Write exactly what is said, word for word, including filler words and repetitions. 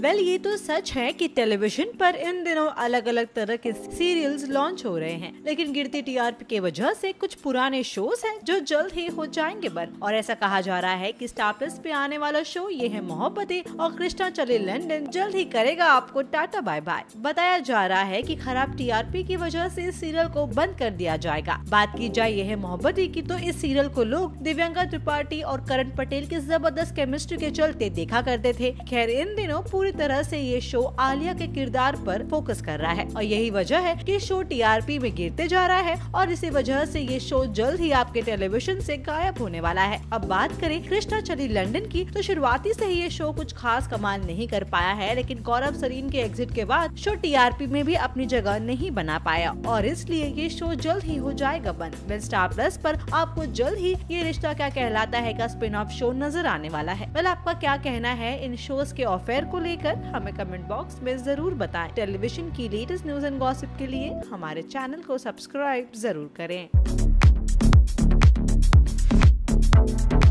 Well ये तो सच है कि टेलीविजन पर इन दिनों अलग अलग तरह के सीरियल्स लॉन्च हो रहे हैं, लेकिन गिरती टीआरपी के वजह से कुछ पुराने शोज हैं जो जल्द ही हो जाएंगे बंद। और ऐसा कहा जा रहा है कि स्टार प्लस पे आने वाला शो ये है मोहब्बतें और कृष्णा चली लंदन जल्द ही करेगा आपको टाटा बाय बाय। बताया जा रहा है कि खराब टीआरपी की वजह से इस सीरियल को बंद कर दिया जाएगा। बात की जाए ये है मोहब्बतें की तो इस सीरियल को लोग दिव्यांका त्रिपाठी और करण पटेल की जबरदस्त केमिस्ट्री के चलते देखा करते थे। खैर इन दिनों पूरी तरह से ये शो आलिया के किरदार पर फोकस कर रहा है और यही वजह है कि शो टीआरपी में गिरते जा रहा है और इसी वजह से ये शो जल्द ही आपके टेलीविजन से गायब होने वाला है। अब बात करें कृष्णा चली लंदन की तो शुरुआती से ही ये शो कुछ खास कमाल नहीं कर पाया है, लेकिन गौरव सरीन के एग्जिट के बाद शो टीआरपी में भी अपनी जगह नहीं बना पाया और इसलिए ये शो जल्द ही हो जाएगा बंद। वेल स्टार प्लस पर आपको जल्द ही ये रिश्ता क्या कहलाता है का स्पिन ऑफ शो नजर आने वाला है। वेल आपका क्या कहना है इन शोज के ऑफर को लेकर हमें कमेंट बॉक्स में जरूर बताएं। टेलीविजन की लेटेस्ट न्यूज एंड गॉसिप के लिए हमारे चैनल को सब्सक्राइब जरूर करें।